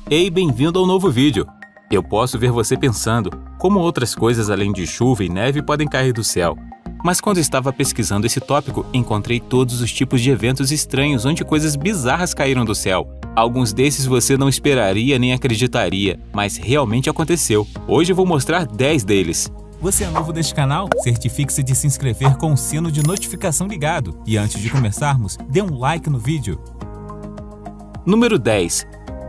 Ei, bem-vindo ao novo vídeo! Eu posso ver você pensando como outras coisas além de chuva e neve podem cair do céu. Mas quando estava pesquisando esse tópico, encontrei todos os tipos de eventos estranhos onde coisas bizarras caíram do céu. Alguns desses você não esperaria nem acreditaria, mas realmente aconteceu. Hoje eu vou mostrar 10 deles. Você é novo neste canal? Certifique-se de se inscrever com o sino de notificação ligado. E antes de começarmos, dê um like no vídeo. Número 10.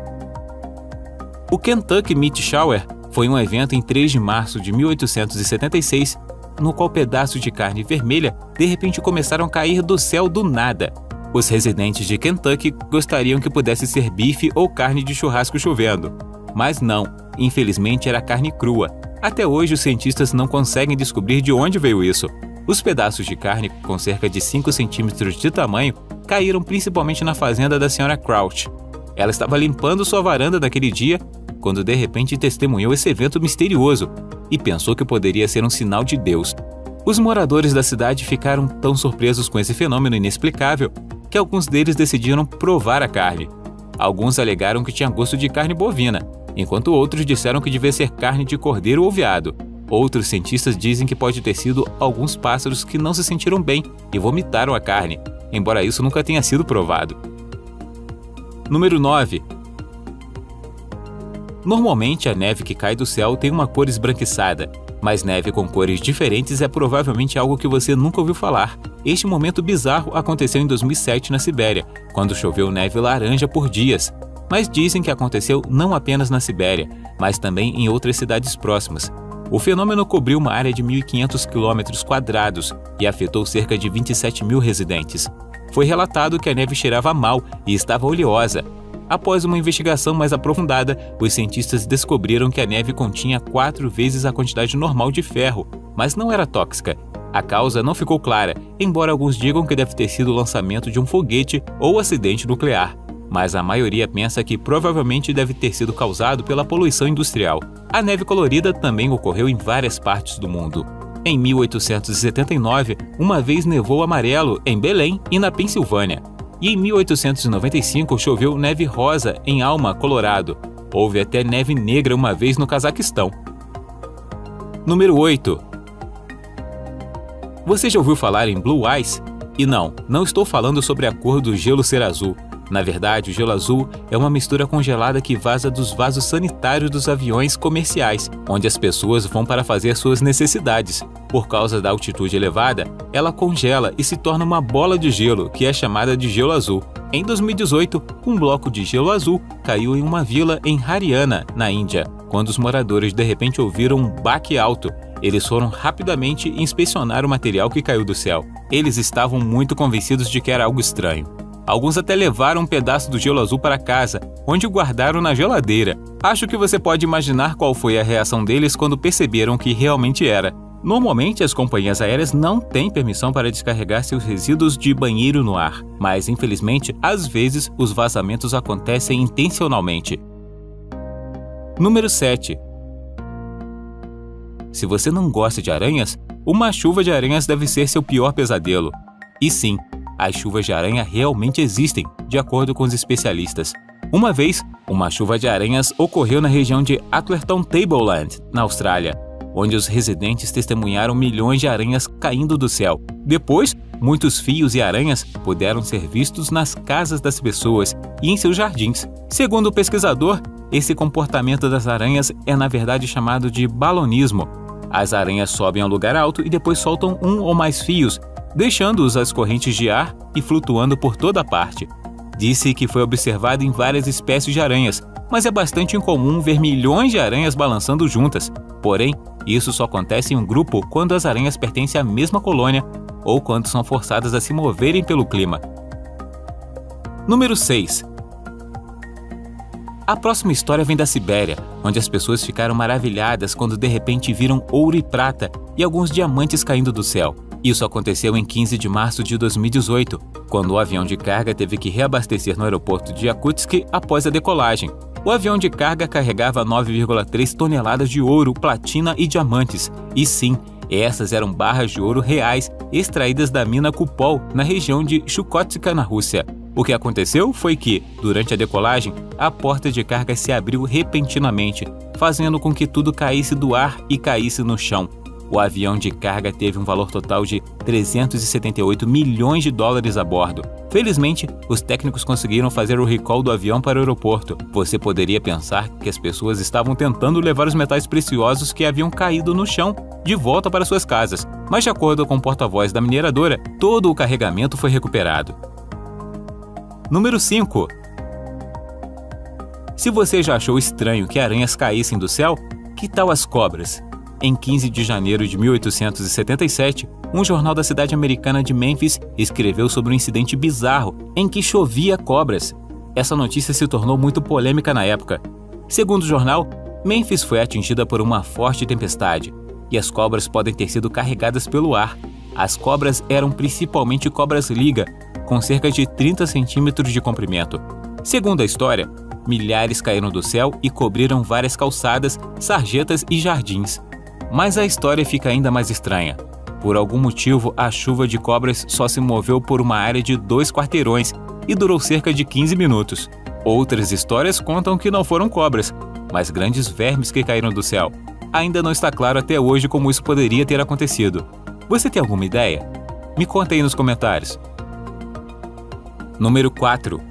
O Kentucky Meat Shower foi um evento em 3 de março de 1876, no qual pedaços de carne vermelha de repente começaram a cair do céu do nada. Os residentes de Kentucky gostariam que pudesse ser bife ou carne de churrasco chovendo. Mas não, infelizmente era carne crua. Até hoje os cientistas não conseguem descobrir de onde veio isso. Os pedaços de carne com cerca de 5 centímetros de tamanho caíram principalmente na fazenda da Sra. Crouch. Ela estava limpando sua varanda naquele dia, quando de repente testemunhou esse evento misterioso e pensou que poderia ser um sinal de Deus. Os moradores da cidade ficaram tão surpresos com esse fenômeno inexplicável que alguns deles decidiram provar a carne. Alguns alegaram que tinha gosto de carne bovina, enquanto outros disseram que devia ser carne de cordeiro ou veado. Outros cientistas dizem que pode ter sido alguns pássaros que não se sentiram bem e vomitaram a carne, embora isso nunca tenha sido provado. Número 9. Normalmente a neve que cai do céu tem uma cor esbranquiçada, mas neve com cores diferentes é provavelmente algo que você nunca ouviu falar. Este momento bizarro aconteceu em 2007 na Sibéria, quando choveu neve laranja por dias. Mas dizem que aconteceu não apenas na Sibéria, mas também em outras cidades próximas. O fenômeno cobriu uma área de 1.500 km² e afetou cerca de 27 mil residentes. Foi relatado que a neve cheirava mal e estava oleosa. Após uma investigação mais aprofundada, os cientistas descobriram que a neve continha 4 vezes a quantidade normal de ferro, mas não era tóxica. A causa não ficou clara, embora alguns digam que deve ter sido o lançamento de um foguete ou acidente nuclear. Mas a maioria pensa que provavelmente deve ter sido causado pela poluição industrial. A neve colorida também ocorreu em várias partes do mundo. Em 1879, uma vez nevou amarelo em Belém e na Pensilvânia. E em 1895 choveu neve rosa em Alma, Colorado. Houve até neve negra uma vez no Cazaquistão. Número 8. Você já ouviu falar em Blue Ice? E não estou falando sobre a cor do gelo ser azul. Na verdade, o gelo azul é uma mistura congelada que vaza dos vasos sanitários dos aviões comerciais, onde as pessoas vão para fazer suas necessidades. Por causa da altitude elevada, ela congela e se torna uma bola de gelo, que é chamada de gelo azul. Em 2018, um bloco de gelo azul caiu em uma vila em Haryana, na Índia, quando os moradores de repente ouviram um baque alto. Eles foram rapidamente inspecionar o material que caiu do céu. Eles estavam muito convencidos de que era algo estranho. Alguns até levaram um pedaço do gelo azul para casa, onde o guardaram na geladeira. Acho que você pode imaginar qual foi a reação deles quando perceberam que realmente era. Normalmente, as companhias aéreas não têm permissão para descarregar seus resíduos de banheiro no ar, mas infelizmente, às vezes, os vazamentos acontecem intencionalmente. Número 7. Se você não gosta de aranhas, uma chuva de aranhas deve ser seu pior pesadelo. E sim, as chuvas de aranha realmente existem, de acordo com os especialistas. Uma vez, uma chuva de aranhas ocorreu na região de Atherton Tableland, na Austrália, onde os residentes testemunharam milhões de aranhas caindo do céu. Depois, muitos fios e aranhas puderam ser vistos nas casas das pessoas e em seus jardins. Segundo o pesquisador, esse comportamento das aranhas é na verdade chamado de balonismo. As aranhas sobem a um lugar alto e depois soltam um ou mais fios, deixando-os às correntes de ar e flutuando por toda parte. Disse que foi observado em várias espécies de aranhas, mas é bastante incomum ver milhões de aranhas balançando juntas. Porém, isso só acontece em um grupo quando as aranhas pertencem à mesma colônia ou quando são forçadas a se moverem pelo clima. Número 6. A próxima história vem da Sibéria, onde as pessoas ficaram maravilhadas quando de repente viram ouro e prata e alguns diamantes caindo do céu. Isso aconteceu em 15 de março de 2018, quando o avião de carga teve que reabastecer no aeroporto de Yakutsk após a decolagem. O avião de carga carregava 9,3 toneladas de ouro, platina e diamantes. E sim, essas eram barras de ouro reais extraídas da mina Kupol, na região de Chukotka, na Rússia. O que aconteceu foi que, durante a decolagem, a porta de carga se abriu repentinamente, fazendo com que tudo caísse do ar e caísse no chão. O avião de carga teve um valor total de 378 milhões de dólares a bordo. Felizmente, os técnicos conseguiram fazer o recall do avião para o aeroporto. Você poderia pensar que as pessoas estavam tentando levar os metais preciosos que haviam caído no chão de volta para suas casas, mas de acordo com o porta-voz da mineradora, todo o carregamento foi recuperado. Número 5. Se você já achou estranho que aranhas caíssem do céu, que tal as cobras? Em 15 de janeiro de 1877, um jornal da cidade americana de Memphis escreveu sobre um incidente bizarro em que chovia cobras. Essa notícia se tornou muito polêmica na época. Segundo o jornal, Memphis foi atingida por uma forte tempestade e as cobras podem ter sido carregadas pelo ar. As cobras eram principalmente cobras-liga, com cerca de 30 centímetros de comprimento. Segundo a história, milhares caíram do céu e cobriram várias calçadas, sarjetas e jardins. Mas a história fica ainda mais estranha. Por algum motivo, a chuva de cobras só se moveu por uma área de 2 quarteirões e durou cerca de 15 minutos. Outras histórias contam que não foram cobras, mas grandes vermes que caíram do céu. Ainda não está claro até hoje como isso poderia ter acontecido. Você tem alguma ideia? Me conta aí nos comentários. Número 4.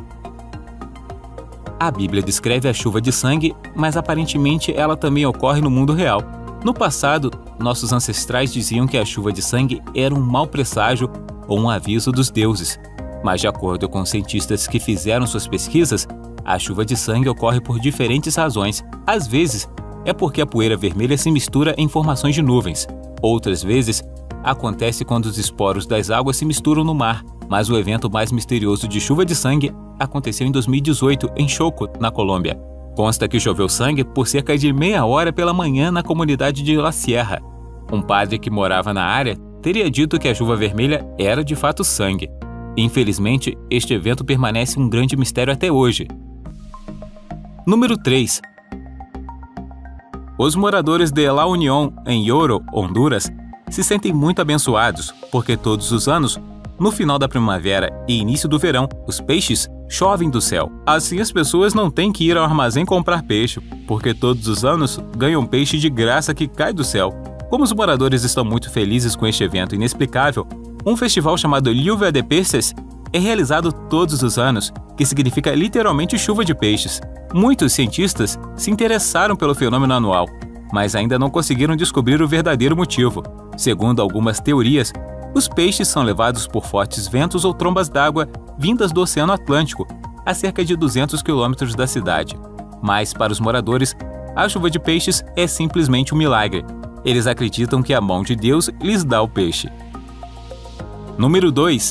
A Bíblia descreve a chuva de sangue, mas aparentemente ela também ocorre no mundo real. No passado, nossos ancestrais diziam que a chuva de sangue era um mau presságio ou um aviso dos deuses. Mas de acordo com cientistas que fizeram suas pesquisas, a chuva de sangue ocorre por diferentes razões. Às vezes, é porque a poeira vermelha se mistura em formações de nuvens. Outras vezes, acontece quando os esporos das águas se misturam no mar. Mas o evento mais misterioso de chuva de sangue aconteceu em 2018, em Choco, na Colômbia. Consta que choveu sangue por cerca de meia hora pela manhã na comunidade de La Sierra. Um padre que morava na área teria dito que a chuva vermelha era de fato sangue. Infelizmente, este evento permanece um grande mistério até hoje. Número 3. Os moradores de La Unión, em Yoro, Honduras, se sentem muito abençoados, porque todos os anos, no final da primavera e início do verão, os peixes chovem do céu. Assim as pessoas não têm que ir ao armazém comprar peixe, porque todos os anos ganham peixe de graça que cai do céu. Como os moradores estão muito felizes com este evento inexplicável, um festival chamado Lluvia de Peces é realizado todos os anos, que significa literalmente chuva de peixes. Muitos cientistas se interessaram pelo fenômeno anual, mas ainda não conseguiram descobrir o verdadeiro motivo. Segundo algumas teorias, os peixes são levados por fortes ventos ou trombas d'água vindas do Oceano Atlântico, a cerca de 200 quilômetros da cidade. Mas, para os moradores, a chuva de peixes é simplesmente um milagre. Eles acreditam que a mão de Deus lhes dá o peixe. Número 2.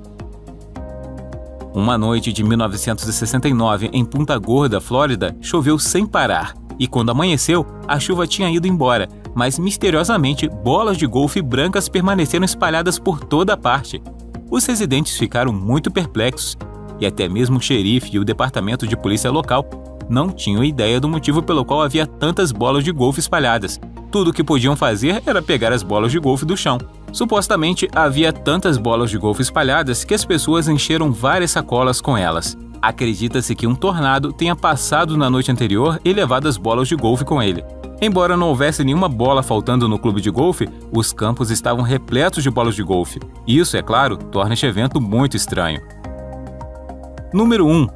Uma noite de 1969, em Punta Gorda, Flórida, choveu sem parar. E quando amanheceu, a chuva tinha ido embora, mas misteriosamente bolas de golfe brancas permaneceram espalhadas por toda a parte. Os residentes ficaram muito perplexos e até mesmo o xerife e o departamento de polícia local não tinham ideia do motivo pelo qual havia tantas bolas de golfe espalhadas. Tudo o que podiam fazer era pegar as bolas de golfe do chão. Supostamente havia tantas bolas de golfe espalhadas que as pessoas encheram várias sacolas com elas. Acredita-se que um tornado tenha passado na noite anterior e levado as bolas de golfe com ele. Embora não houvesse nenhuma bola faltando no clube de golfe, os campos estavam repletos de bolas de golfe. Isso, é claro, torna este evento muito estranho. Número 1.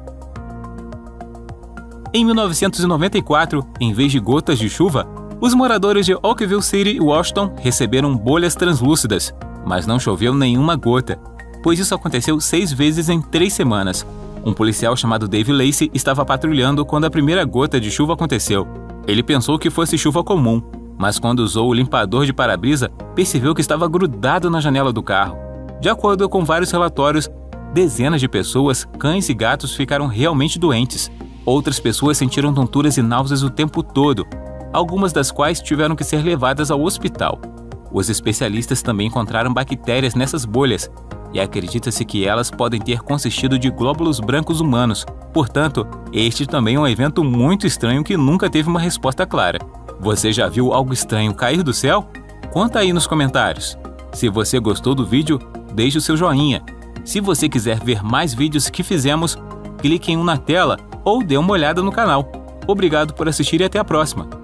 Em 1994, em vez de gotas de chuva, os moradores de Oakville City, Washington, receberam bolhas translúcidas, mas não choveu nenhuma gota, pois isso aconteceu 6 vezes em 3 semanas. Um policial chamado Dave Lacey estava patrulhando quando a primeira gota de chuva aconteceu. Ele pensou que fosse chuva comum, mas quando usou o limpador de para-brisa, percebeu que estava grudado na janela do carro. De acordo com vários relatórios, dezenas de pessoas, cães e gatos ficaram realmente doentes. Outras pessoas sentiram tonturas e náuseas o tempo todo, algumas das quais tiveram que ser levadas ao hospital. Os especialistas também encontraram bactérias nessas bolhas, e acredita-se que elas podem ter consistido de glóbulos brancos humanos. Portanto, este também é um evento muito estranho que nunca teve uma resposta clara. Você já viu algo estranho cair do céu? Conta aí nos comentários. Se você gostou do vídeo, deixe o seu joinha. Se você quiser ver mais vídeos que fizemos, clique em um na tela ou dê uma olhada no canal. Obrigado por assistir e até a próxima!